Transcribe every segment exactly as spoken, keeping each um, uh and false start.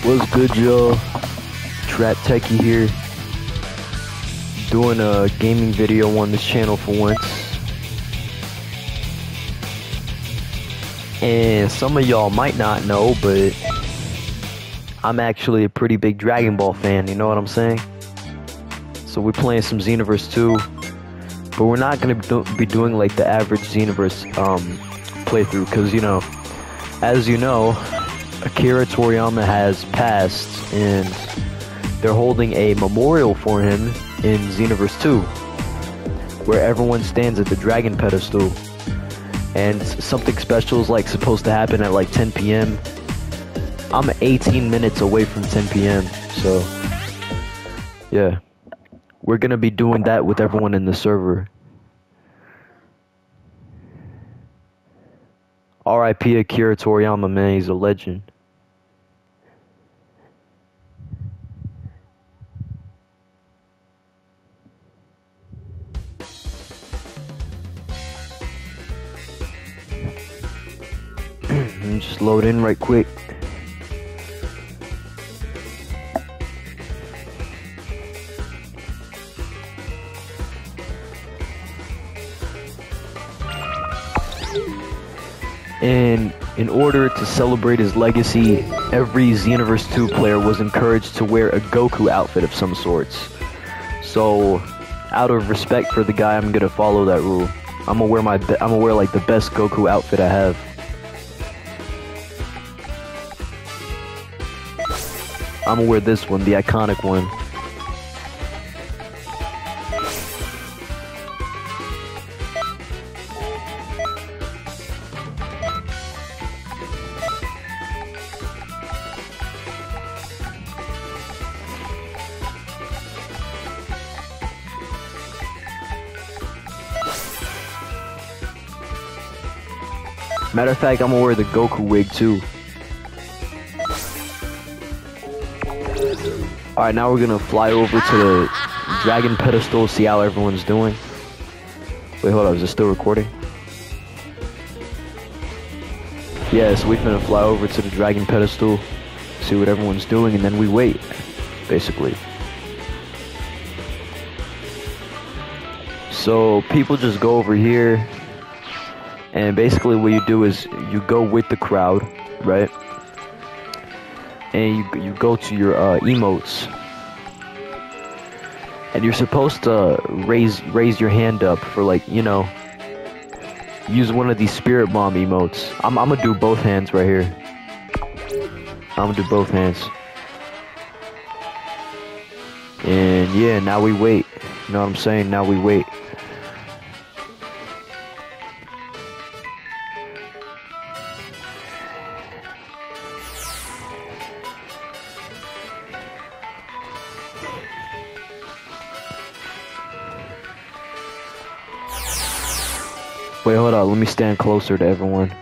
What's good, y'all? Trap Techie here, doing a gaming video on this channel for once. And some of y'all might not know, but I'm actually a pretty big Dragon Ball fan, you know what I'm saying? So we're playing some Xenoverse two, but we're not going to be doing like the average Xenoverse um, playthrough, because, you know, as you know, Akira Toriyama has passed, and they're holding a memorial for him in Xenoverse two, where everyone stands at the dragon pedestal, and something special is like supposed to happen at like ten p m I'm eighteen minutes away from ten p m, so yeah, we're gonna be doing that with everyone in the server. R I P Akira Toriyama, man, he's a legend. Just load in right quick. And in order to celebrate his legacy, every Xenoverse two player was encouraged to wear a Goku outfit of some sorts. So, out of respect for the guy, I'm gonna follow that rule. I'm gonna wear my, I'm gonna wear like the best Goku outfit I have. I'm gonna wear this one, the iconic one. Matter of fact, I'm gonna wear the Goku wig too. Alright, now we're gonna fly over to the dragon pedestal, see how everyone's doing. Wait, hold on, is it still recording? Yeah, so we're gonna fly over to the dragon pedestal, see what everyone's doing, and then we wait, basically. So, people just go over here, and basically what you do is you go with the crowd, right? And you you go to your uh, emotes, and you're supposed to raise raise your hand up for, like, you know, use one of these spirit bomb emotes. I'm I'm gonna do both hands right here. I'm gonna do both hands. And yeah, now we wait. You know what I'm saying? Now we wait. Wait, hold on, let me stand closer to everyone.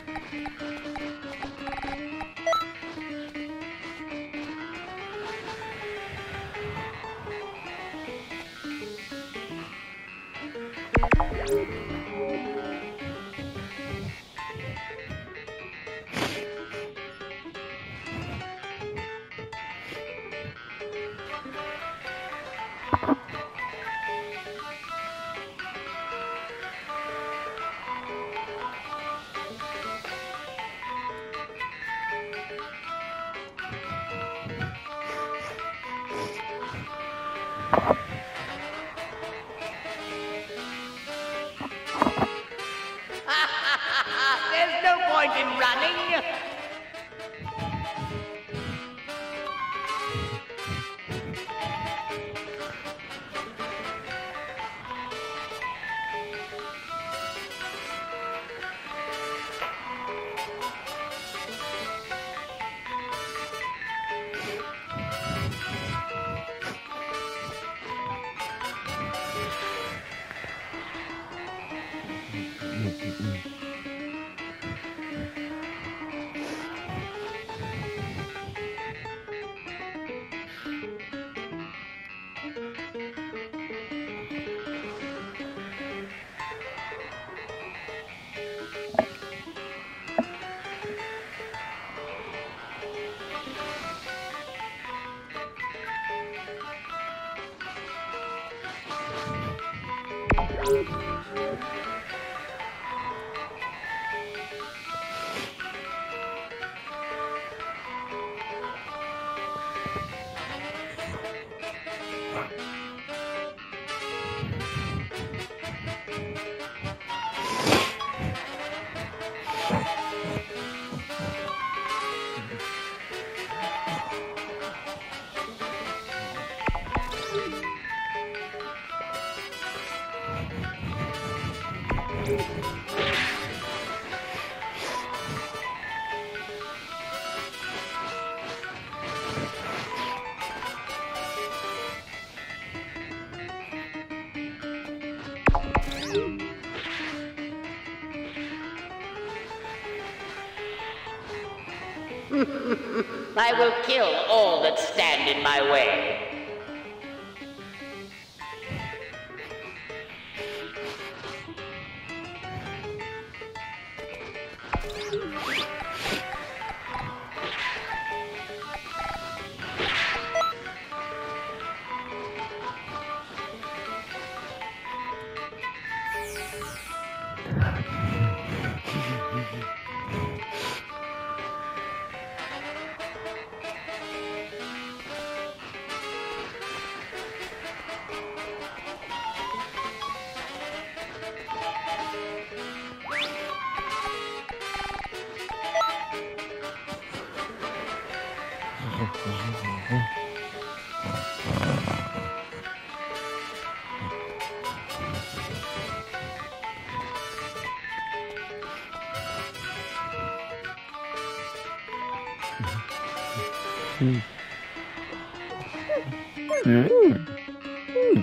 There's no point in running. I will kill all that stand in my way. Mm. Mm. Mm.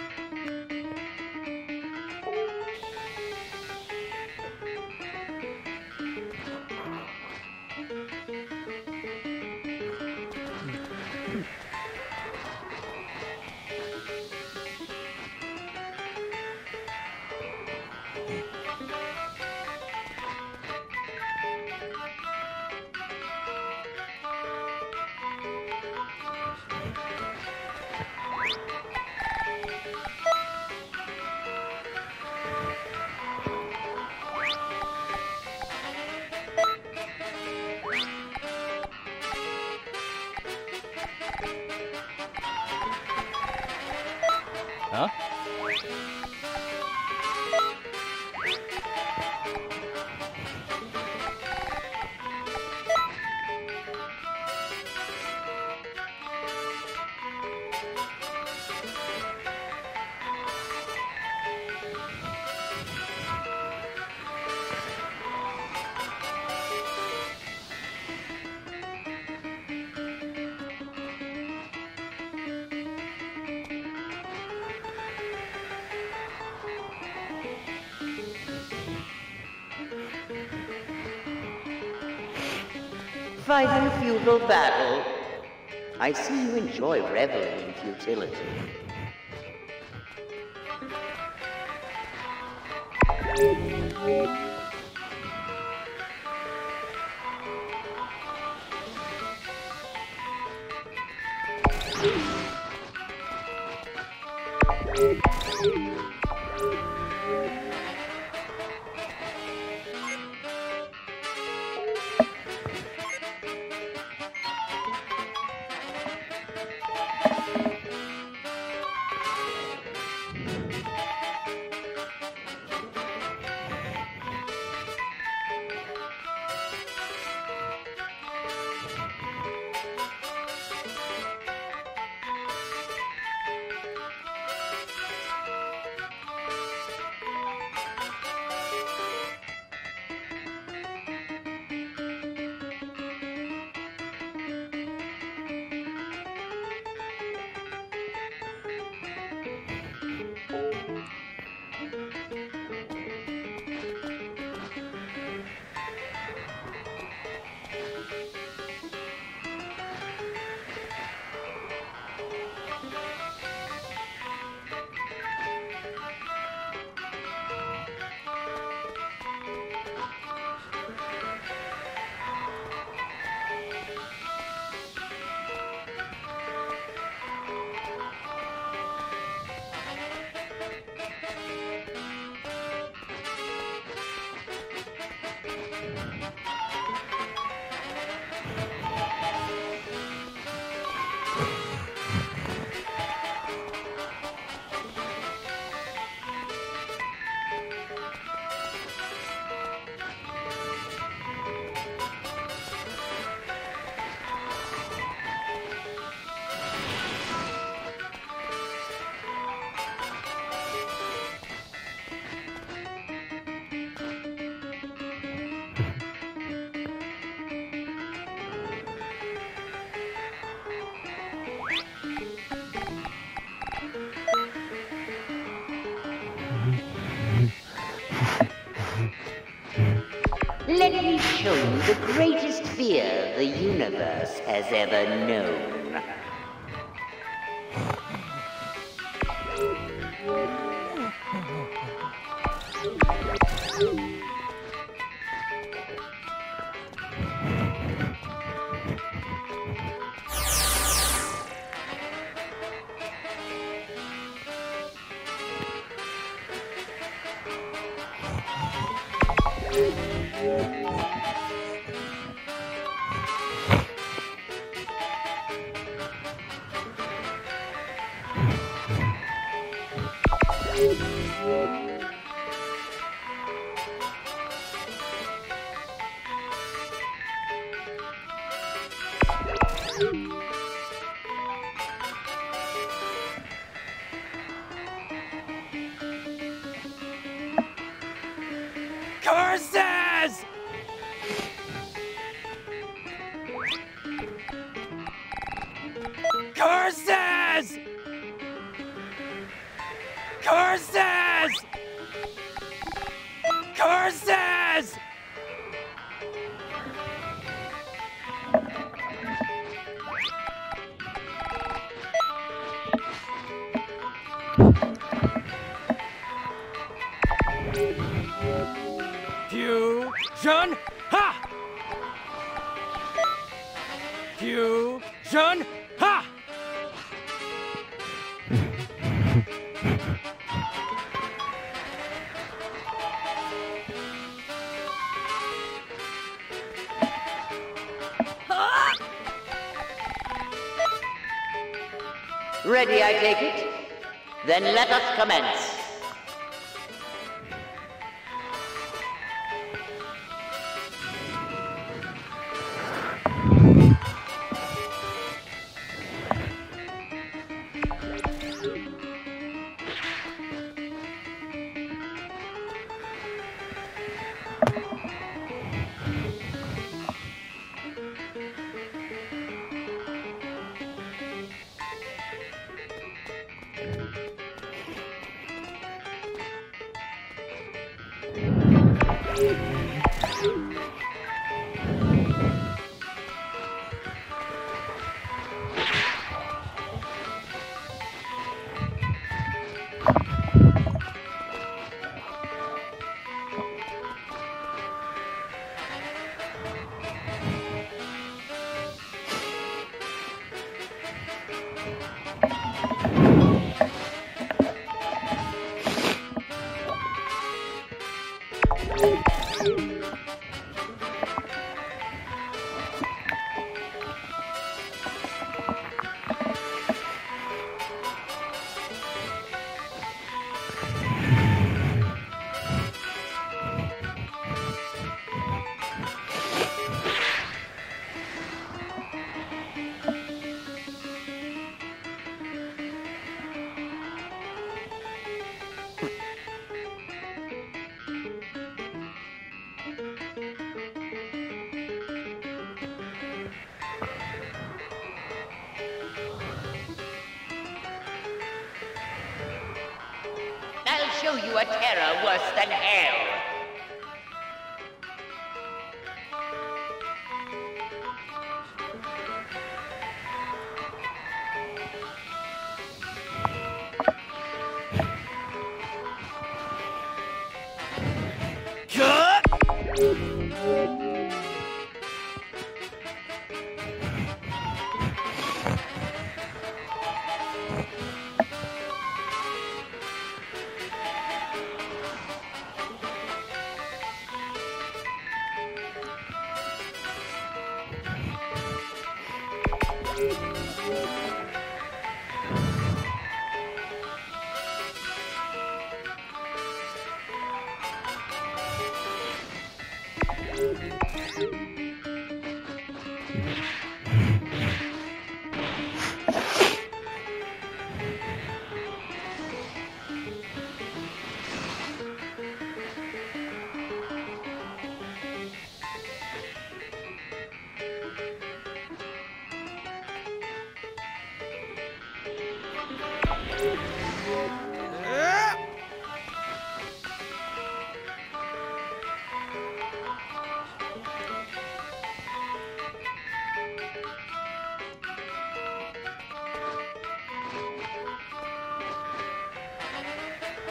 Huh? Fighting futile battle. I see you enjoy reveling in futility. show you the greatest fear the universe has ever known. Curses! Curses! Curses! Curses! Fusion! Ha! Fusion! Ha! Ready, I take it? Then let us commence. I'll show you a terror worse than hell.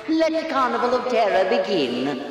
Let the Carnival of Terror begin.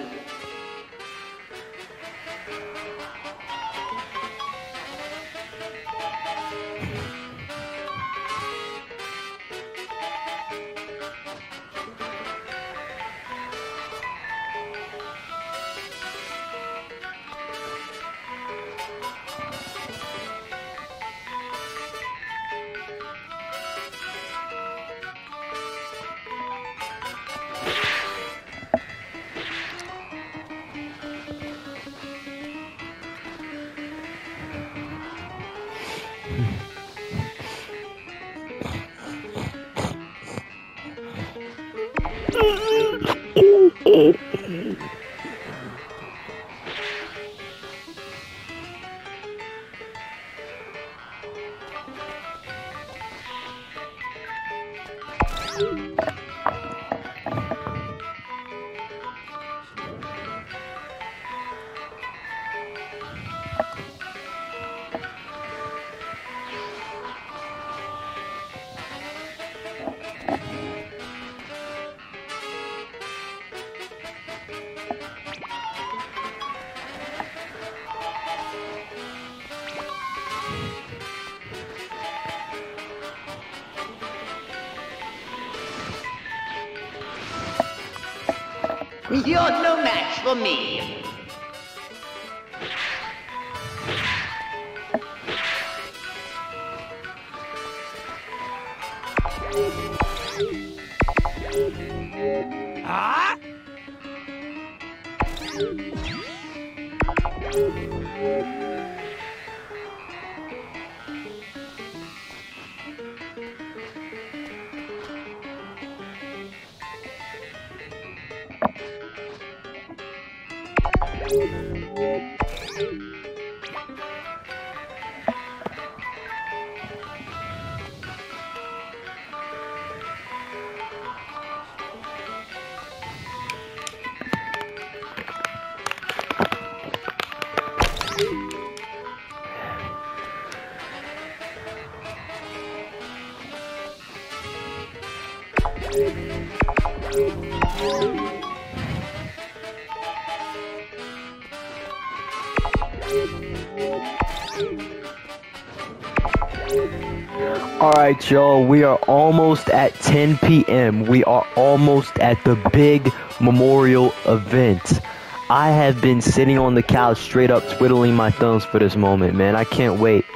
You're no match for me. Ah! Alright, y'all, we are almost at ten p m We are almost at the big memorial event. I have been sitting on the couch straight up twiddling my thumbs for this moment, man. I can't wait.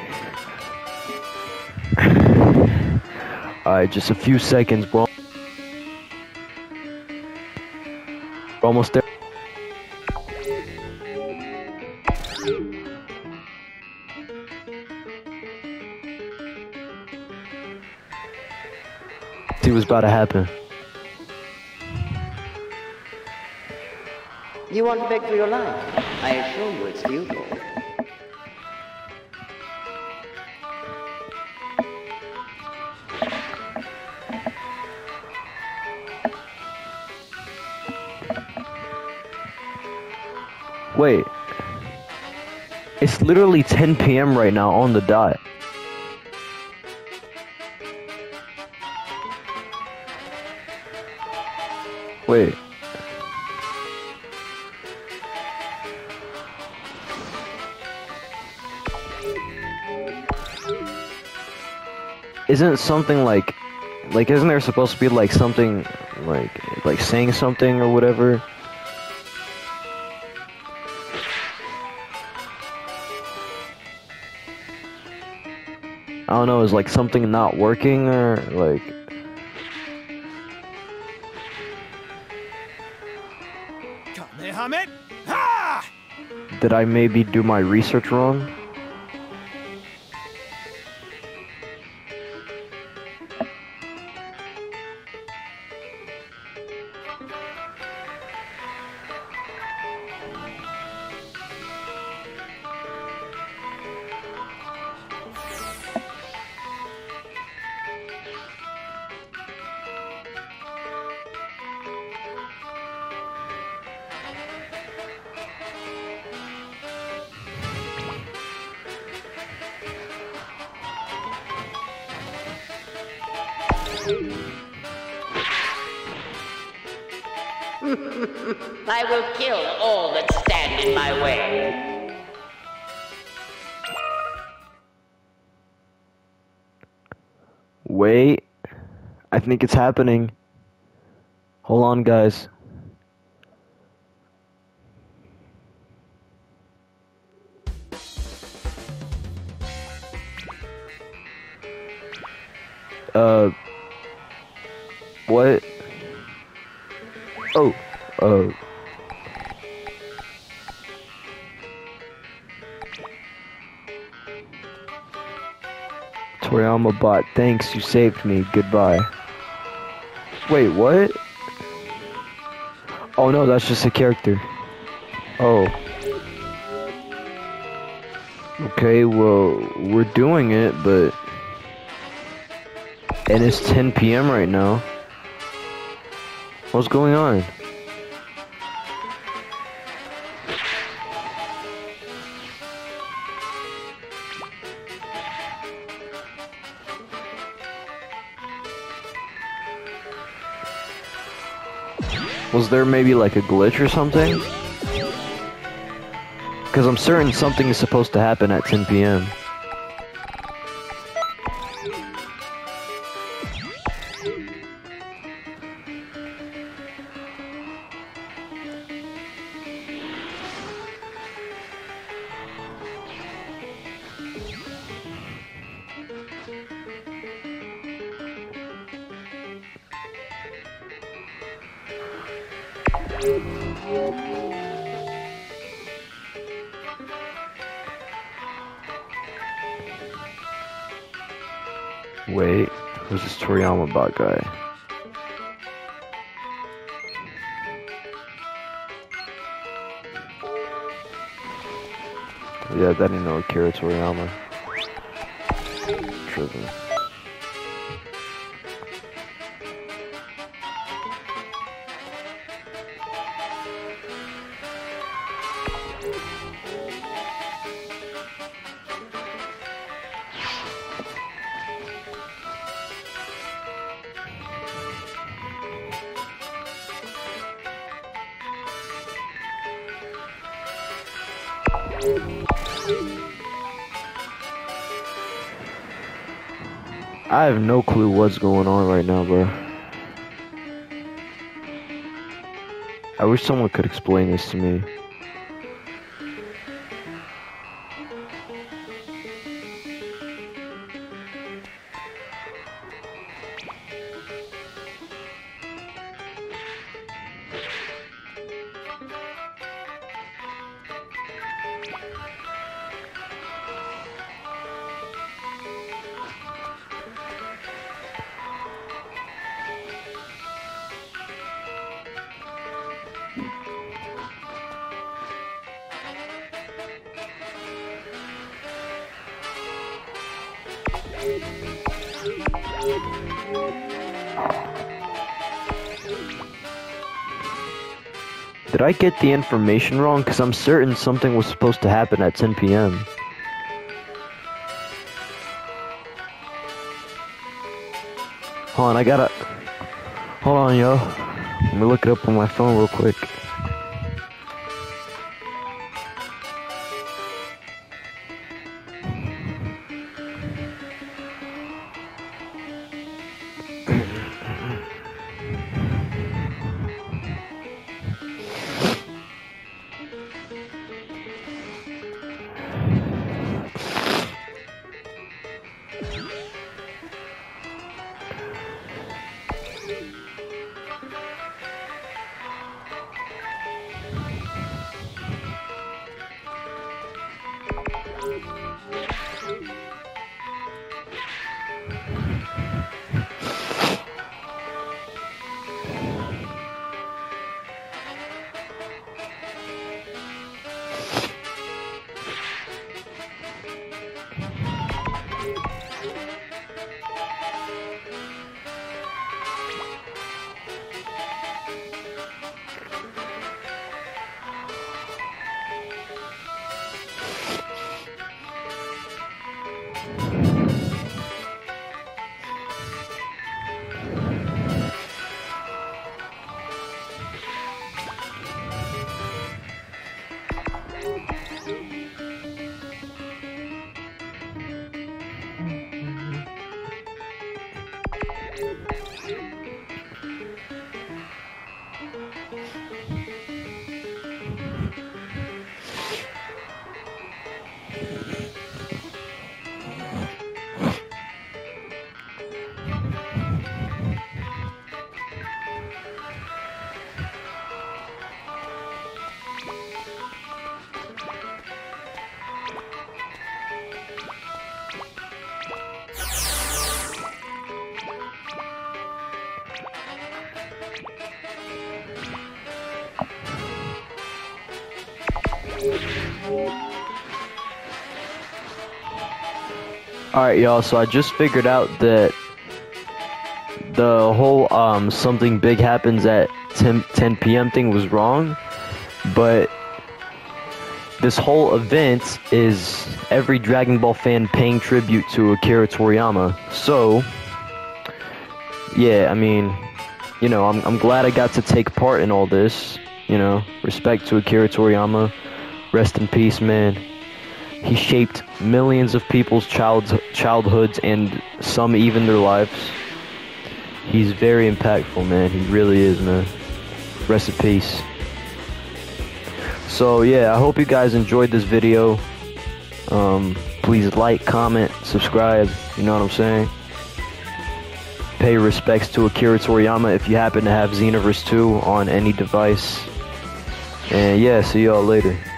Alright, just a few seconds, bro. We're almost there. See what's about to happen. You want to beg for your life? I assure you it's futile. Wait. It's literally ten p m right now on the dot. Wait. Isn't something like, like, isn't there supposed to be like something, like, like saying something or whatever? I don't know, is like something not working or like... Ha! Did I maybe do my research wrong? I will kill all that stand in my way. Wait. I think it's happening. Hold on, guys. Uh, what? Oh, uh. Toriyama bot, thanks, you saved me, goodbye. Wait, what? Oh no, that's just a character. Oh. Okay, well, we're doing it, but... And it's ten P M right now. What's going on? Was there maybe like a glitch or something? Because I'm certain something is supposed to happen at ten P M Wait, who's this Toriyama bot guy? Yeah, that ain't no Akira Toriyama. Tripping. I have no clue what's going on right now, bro. I wish someone could explain this to me. Did I get the information wrong? Because I'm certain something was supposed to happen at ten P M Hold on, I gotta... Hold on, yo. Let me look it up on my phone real quick. Alright, y'all, so I just figured out that the whole um, something big happens at ten p m thing was wrong, but this whole event is every Dragon Ball fan paying tribute to Akira Toriyama. So, yeah, I mean, you know, I'm, I'm glad I got to take part in all this, you know, respect to Akira Toriyama, rest in peace, man. He shaped millions of people's child, childhoods and some even their lives. He's very impactful, man. He really is, man. Rest in peace. So, yeah, I hope you guys enjoyed this video. Um, please like, comment, subscribe. You know what I'm saying? Pay respects to Akira Toriyama if you happen to have Xenoverse two on any device. And, yeah, see y'all later.